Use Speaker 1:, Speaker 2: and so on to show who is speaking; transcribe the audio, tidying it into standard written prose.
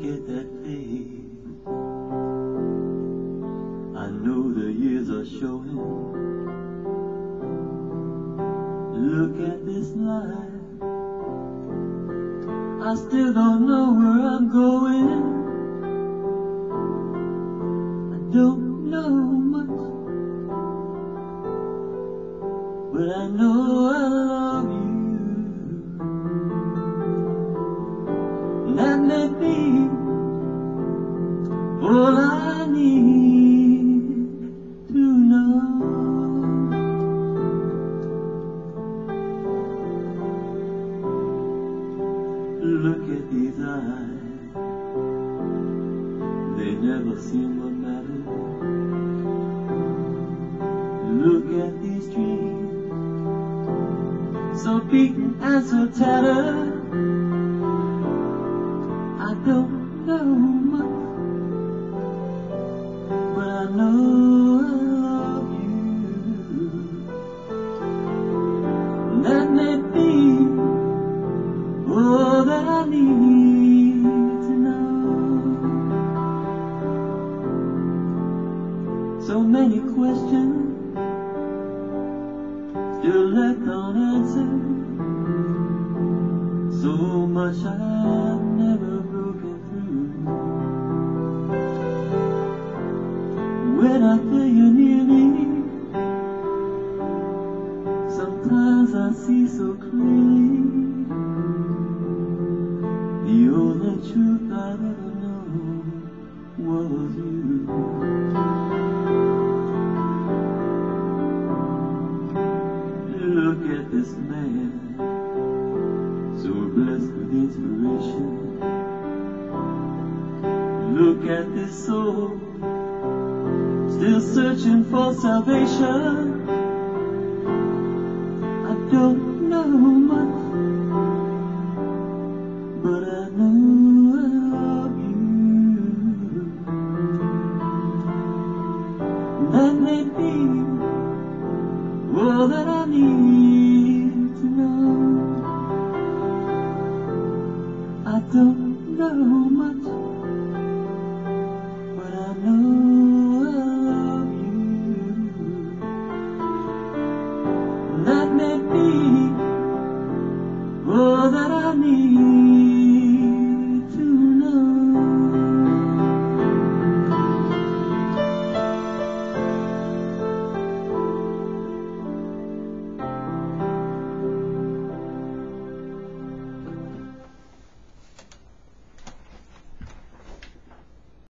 Speaker 1: at that face. I know the years are showing. Look at this life. I still don't know where I'm going. I don't know much, but I know I love you. And that may be all I need to know. Look at these eyes, they never seem to matter. Look at these dreams, so beaten and so tattered. I don't know much, but I know I love you. And that may be all that I need to know. So many questions still left unanswered. So much I've never broken through. When I feel you near me, sometimes I see so clearly. The only truth I've ever known was you. Look at this man, so blessed with inspiration. Look at this soul, still searching for salvation. I don't know much,